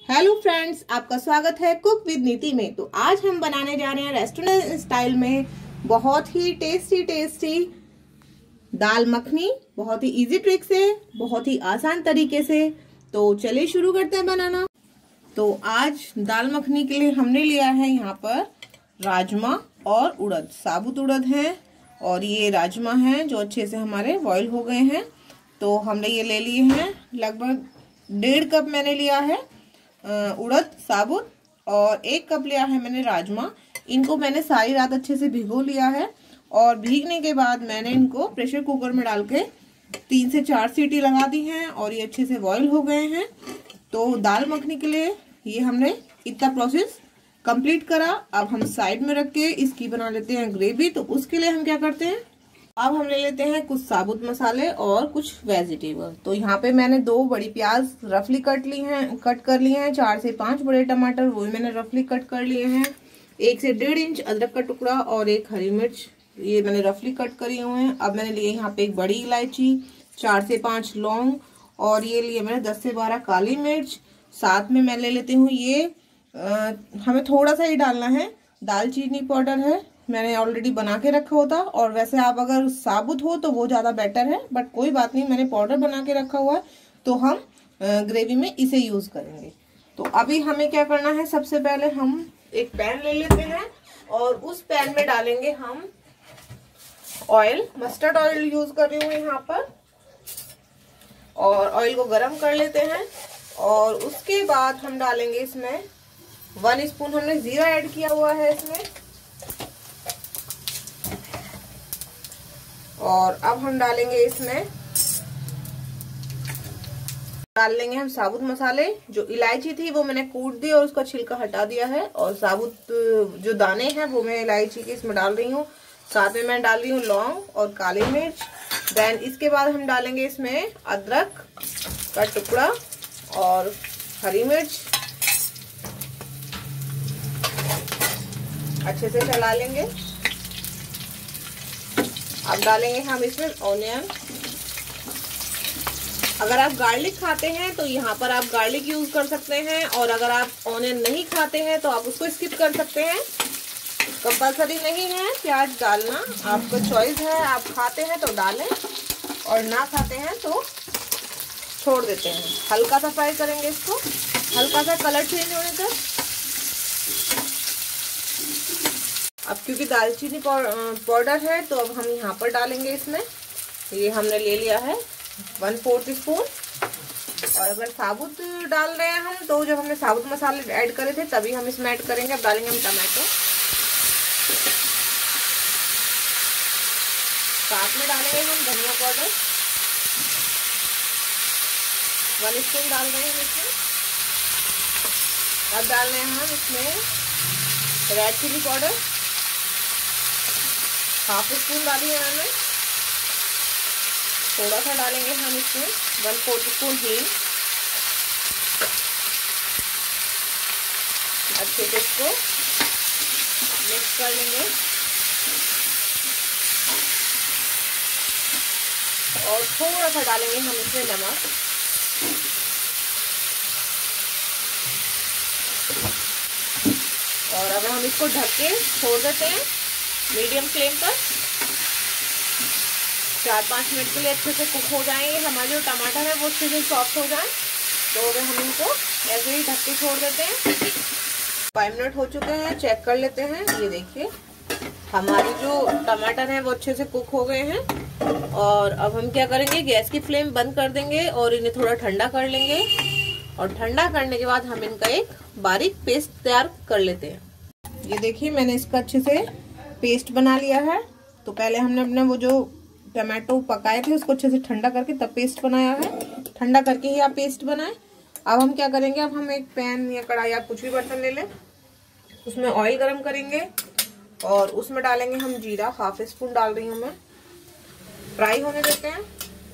Hello friends, आपका स्वागत है कुक विद नीति में। तो आज हम बनाने जा रहे हैं रेस्टोरेंट स्टाइल में बहुत ही टेस्टी दाल मखनी, बहुत ही इजी ट्रिक से, बहुत ही आसान तरीके से। तो चलिए शुरू करते हैं बनाना। तो आज दाल मखनी के लिए हमने लिया है यहाँ पर राजमा और उड़द, साबुत उड़द हैं और ये राजमा हैं जो अच्छे से हमारे बॉईल हो गए हैं। तो हमने ये ले लिए हैं, लगभग 1.5 कप मैंने लिया है उड़द साबुत और 1 कप लिया है मैंने राजमा। इनको मैंने सारी रात अच्छे से भिगो लिया है और भीगने के बाद मैंने इनको प्रेशर कुकर में डाल के 3 से 4 सीटी लगा दी हैं और ये अच्छे से बॉईल हो गए हैं। तो दाल मखनी के लिए ये हमने इतना प्रोसेस कंप्लीट करा। अब हम साइड में रख के इसकी बना लेते हैं ग्रेवी। तो उसके लिए हम क्या करते हैं, अब हम ले लेते हैं कुछ साबुत मसाले और कुछ वेजिटेबल। तो यहाँ पे मैंने 2 बड़ी प्याज रफली कट कर लिए हैं, 4 से 5 बड़े टमाटर वो मैंने रफली कट कर लिए हैं, 1 से 1.5 इंच अदरक का टुकड़ा और 1 हरी मिर्च ये मैंने रफली कट करे हुए हैं। अब मैंने लिए यहाँ पे 1 बड़ी इलायची, 4 से 5 लौंग और ये लिए मैंने 10 से 12 काली मिर्च। साथ में मैं ले लेती हूँ ये हमें थोड़ा सा ही डालना है, दालचीनी पाउडर है, मैंने ऑलरेडी बना के रखा होता। और वैसे आप अगर साबुत हो तो वो ज़्यादा बेटर है, बट कोई बात नहीं, मैंने पाउडर बना के रखा हुआ है तो हम ग्रेवी में इसे यूज़ करेंगे। तो अभी हमें क्या करना है, सबसे पहले हम एक पैन ले लेते हैं और उस पैन में डालेंगे हम ऑयल, मस्टर्ड ऑयल यूज़ कर रही हूँ यहाँ पर। और ऑयल को गर्म कर लेते हैं और उसके बाद हम डालेंगे इसमें 1 स्पून हमने जीरा ऐड किया हुआ है इसमें। और अब हम डालेंगे इसमें, डाल लेंगे हम साबुत मसाले। जो इलायची थी वो मैंने कूट दी और उसका छिलका हटा दिया है और साबुत जो दाने हैं वो मैं इलायची के इसमें डाल रही हूँ। साथ में मैं डाल रही हूँ लौंग और काली मिर्च। देन इसके बाद हम डालेंगे इसमें अदरक का टुकड़ा और हरी मिर्च, अच्छे से चला लेंगे। अब डालेंगे हम इसमें ऑनियन। अगर आप गार्लिक खाते हैं तो यहाँ पर आप गार्लिक यूज कर सकते हैं और अगर आप ऑनियन नहीं खाते हैं तो आप उसको स्किप कर सकते हैं, कंपलसरी नहीं है प्याज डालना, आपका चॉइस है। आप खाते हैं तो डालें और ना खाते हैं तो छोड़ देते हैं। हल्का सा फ्राई करेंगे इसको, हल्का सा कलर चेंज होने तक। अब क्योंकि दालचीनी पाउडर है तो अब हम यहाँ पर डालेंगे इसमें, ये हमने ले लिया है 1/4 स्पून। और अगर साबुत डाल रहे हैं हम तो जब हमने साबुत मसाले ऐड करे थे तभी हम इसमें ऐड करेंगे। अब डालेंगे हम टमाटो, साथ में डालेंगे हम धनिया पाउडर 1 स्पून डाल रहे हैं इसमें। अब डाल रहे हैं हम इसमें रेड चिली पाउडर 1/2 स्पून डाली है मैंने। थोड़ा सा डालेंगे हम इसमें 1/4 स्पून हींग। अच्छे से इसको मिक्स कर लेंगे और थोड़ा सा डालेंगे हम इसमें नमक। और अब हम इसको ढक के छोड़ देते हैं मीडियम फ्लेम पर। 4-5 मिनट के लिए अच्छे से कुक हो जाएंगे, हमारे जो टमाटर है वो अच्छे से सॉफ्ट हो जाए। तो अगर हम इनको ऐसे ही ढक के छोड़ देते हैं। 5 मिनट हो चुके हैं, चेक कर लेते हैं। ये देखिए हमारी जो टमाटर है वो अच्छे से कुक हो गए हैं। और अब हम क्या करेंगे, गैस की फ्लेम बंद कर देंगे और इन्हें थोड़ा ठंडा कर लेंगे। और ठंडा करने के बाद हम इनका एक बारीक पेस्ट तैयार कर लेते हैं। ये देखिए मैंने इसका अच्छे से पेस्ट बना लिया है। तो पहले हमने अपने वो जो टमाटो पकाए थे उसको अच्छे से ठंडा करके तब पेस्ट बनाया है, ठंडा करके ही आप पेस्ट बनाएं। अब हम क्या करेंगे, अब हम एक पैन या कढ़ाई या कुछ भी बर्तन ले लें, उसमें ऑयल गरम करेंगे और उसमें डालेंगे हम जीरा, 1/2 स्पून डाल रही हूँ मैं। फ्राई होने देते हैं।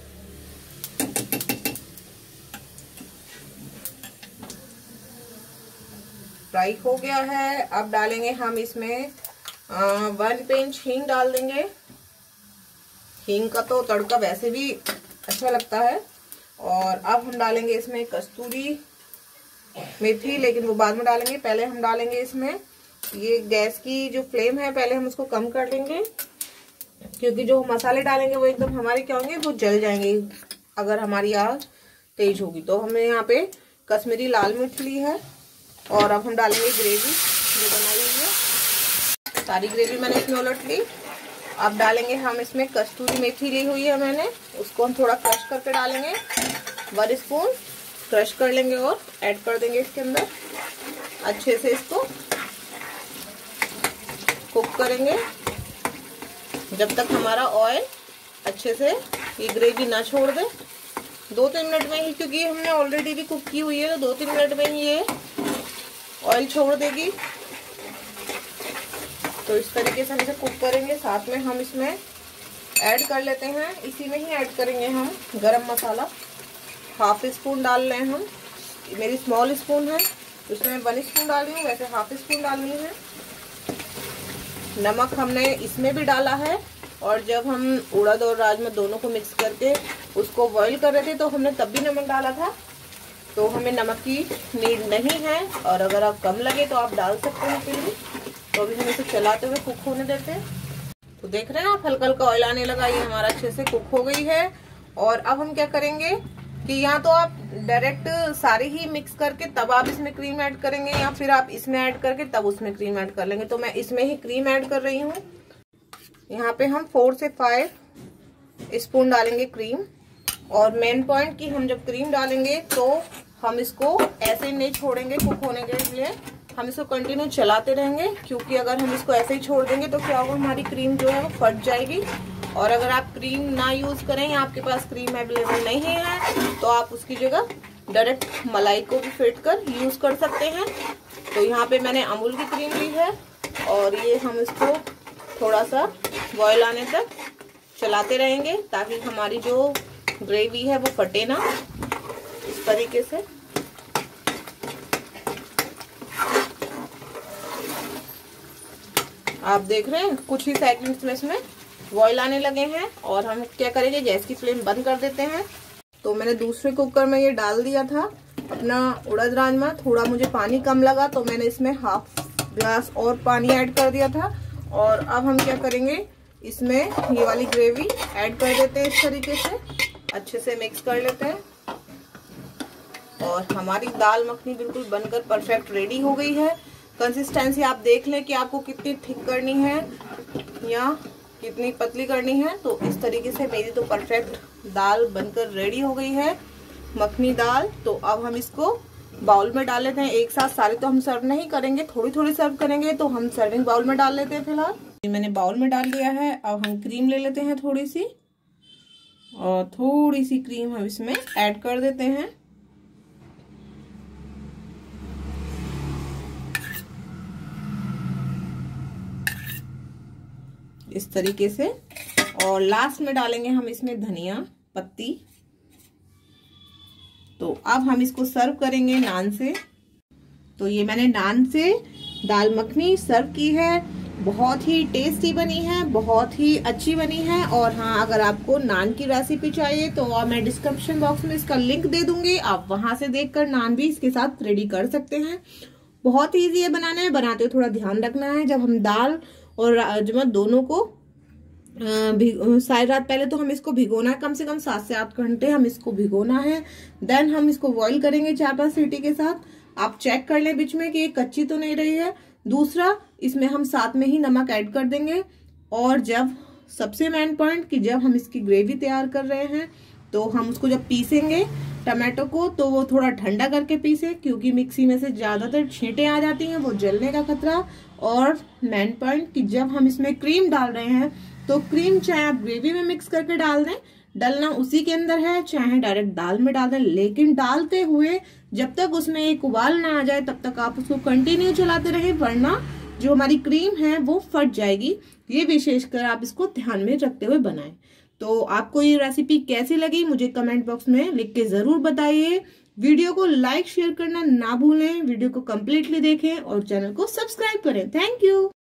फ्राई हो गया है। अब डालेंगे हम इसमें 1 पिंच हींग डाल देंगे। हींग का तो तड़का वैसे भी अच्छा लगता है। और अब हम डालेंगे इसमें कस्तूरी मेथी, लेकिन वो बाद में डालेंगे। पहले हम डालेंगे इसमें, ये गैस की जो फ्लेम है पहले हम उसको कम कर देंगे, क्योंकि जो मसाले डालेंगे वो एकदम हमारे क्या होंगे, वो जल जाएंगे अगर हमारी आग तेज होगी। तो हमने यहाँ पे कश्मीरी लाल मिर्च ली है और अब हम डालेंगे ग्रेवी जो बनाई हुई है। सारी ग्रेवी मैंने इसमें उलट ली। अब डालेंगे हम इसमें कस्तूरी मेथी ली हुई है मैंने, उसको हम थोड़ा क्रश करके डालेंगे। 1 स्पून क्रश कर लेंगे और ऐड कर देंगे इसके अंदर। अच्छे से इसको कुक करेंगे जब तक हमारा ऑयल अच्छे से ये ग्रेवी ना छोड़ दे। 2-3 मिनट में ही, क्योंकि हमने ऑलरेडी भी कुक की हुई है, तो 2-3 मिनट में ही ये ऑयल छोड़ देगी। तो इस तरीके से हम इसे कुक करेंगे। साथ में हम इसमें ऐड कर लेते हैं, इसी में ही ऐड करेंगे हम गरम मसाला। 1/2 स्पून डाल रहे हैं हम, मेरी स्मॉल स्पून है तो इसमें 1 स्पून डाल रही हूँ, वैसे 1/2 स्पून डालनी है। नमक हमने इसमें भी डाला है, और जब हम उड़द और राजमा दोनों को मिक्स करके उसको बॉईल कर रहे थे तो हमने तब भी नमक डाला था। तो हमें नमक की नीड नहीं है, और अगर आप कम लगे तो आप डाल सकते हैं फिर भी। तो अभी हम इसे चलाते हुए कुक होने देते हैं। तो देख रहे हैं आप, हल्का हल्का ऑयल आने लगा, ये हमारा अच्छे से कुक हो गई है। और अब हम क्या करेंगे कि या तो आप डायरेक्ट सारे ही मिक्स करके तब आप इसमें क्रीम ऐड करेंगे, या फिर आप इसमें ऐड करके तब उसमें क्रीम ऐड कर लेंगे। तो मैं इसमें ही क्रीम ऐड कर रही हूँ। यहाँ पे हम 4 से 5 स्पून डालेंगे क्रीम। और मेन पॉइंट कि हम जब क्रीम डालेंगे तो हम इसको ऐसे ही नहीं छोड़ेंगे कुक होने के लिए, हम इसको कंटिन्यू चलाते रहेंगे, क्योंकि अगर हम इसको ऐसे ही छोड़ देंगे तो क्या होगा, हमारी क्रीम जो है वो फट जाएगी। और अगर आप क्रीम ना यूज करें या आपके पास क्रीम अवेलेबल नहीं है तो आप उसकी जगह डायरेक्ट मलाई को भी फेंट कर यूज कर सकते हैं। तो यहाँ पे मैंने अमूल की क्रीम ली है, और ये हम इसको थोड़ा सा बॉयल आने तक चलाते रहेंगे ताकि हमारी जो ग्रेवी है वो फटे ना। इस तरीके से आप देख रहे हैं कुछ ही सेकंड्स में इसमें बॉयल आने लगे हैं। और हम क्या करेंगे, गैस की फ्लेम बंद कर देते हैं। तो मैंने दूसरे कुकर में ये डाल दिया था अपना उड़द राजमा। थोड़ा मुझे पानी कम लगा तो मैंने इसमें 1/2 ग्लास और पानी ऐड कर दिया था। और अब हम क्या करेंगे, इसमें ये वाली ग्रेवी ऐड कर देते हैं। इस तरीके से अच्छे से मिक्स कर लेते हैं। और हमारी दाल मखनी बिल्कुल बनकर परफेक्ट रेडी हो गई है। कंसिस्टेंसी आप देख लें कि आपको कितनी थिक करनी है या कितनी पतली करनी है। तो इस तरीके से मेरी तो परफेक्ट दाल बनकर रेडी हो गई है, मखनी दाल। तो अब हम इसको बाउल में डाल लेते हैं। एक साथ सारे तो हम सर्व नहीं करेंगे, थोड़ी थोड़ी सर्व करेंगे। तो हम सर्विंग बाउल में डाल लेते हैं फिलहाल। मैंने बाउल में डाल दिया है। अब हम क्रीम ले लेते हैं थोड़ी सी, और थोड़ी सी क्रीम हम इसमें ऐड कर देते हैं। इस तरीके से। और लास्ट में डालेंगे हम इसमें धनिया पत्ती। तो अब हम इसको सर्व करेंगे नान से। तो ये मैंने नान से दाल मखनी सर्व की है। बहुत ही टेस्टी बनी है, बहुत ही अच्छी बनी है। और हाँ, अगर आपको नान की रेसिपी चाहिए तो मैं डिस्क्रिप्शन बॉक्स में इसका लिंक दे दूंगी, आप वहां से देखकर नान भी इसके साथ रेडी कर सकते हैं। बहुत ईजी है बनाने में। बनाते हुए थोड़ा ध्यान रखना है, जब हम दाल और राजमा दोनों को सारी रात पहले तो हम इसको भिगोना है, कम से कम 7 से 8 घंटे हम इसको भिगोना है। देन हम इसको बॉईल करेंगे 4-5 सीटी के साथ। आप चेक कर लें बीच में कि ये कच्ची तो नहीं रही है। दूसरा, इसमें हम साथ में ही नमक ऐड कर देंगे। और जब सबसे मेन पॉइंट कि जब हम इसकी ग्रेवी तैयार कर रहे हैं तो हम उसको जब पीसेंगे टमाटो को तो वो थोड़ा ठंडा करके पीसे, क्योंकि मिक्सी में से ज्यादातर छींटे आ जाती हैं, वो जलने का खतरा। और मेन पॉइंट कि जब हम इसमें क्रीम डाल रहे हैं तो क्रीम चाहे आप ग्रेवी में मिक्स करके डाल दें, डलना उसी के अंदर है, चाहे डायरेक्ट दाल में डाल दें। लेकिन डालते हुए जब तक उसमें एक उबाल ना आ जाए तब तक आप उसको कंटिन्यू चलाते रहे, वरना जो हमारी क्रीम है वो फट जाएगी। ये विशेषकर आप इसको ध्यान में रखते हुए बनाएं। तो आपको ये रेसिपी कैसी लगी मुझे कमेंट बॉक्स में लिख के जरूर बताइए। वीडियो को लाइक शेयर करना ना भूलें, वीडियो को कम्प्लीटली देखें और चैनल को सब्सक्राइब करें। Thank you.